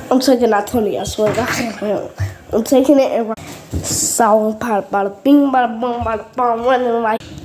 I'm taking that 20, I swear to God. I'm taking it and song, bada bing, bada boom, bada bum, running like.